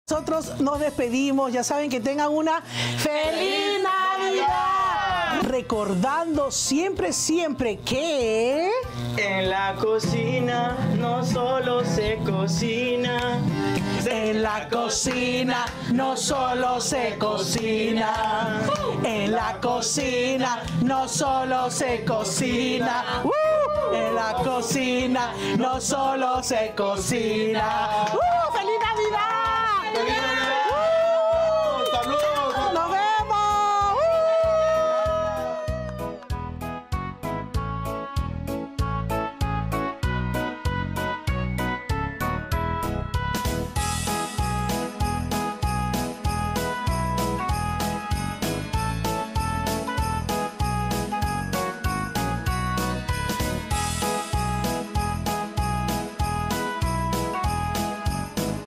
Nosotros nos despedimos, ya saben que tengan una feliz Navidad. Recordando siempre que... En la cocina no solo se cocina. En la cocina no solo se cocina. En la cocina no solo se cocina. En la cocina no solo se cocina.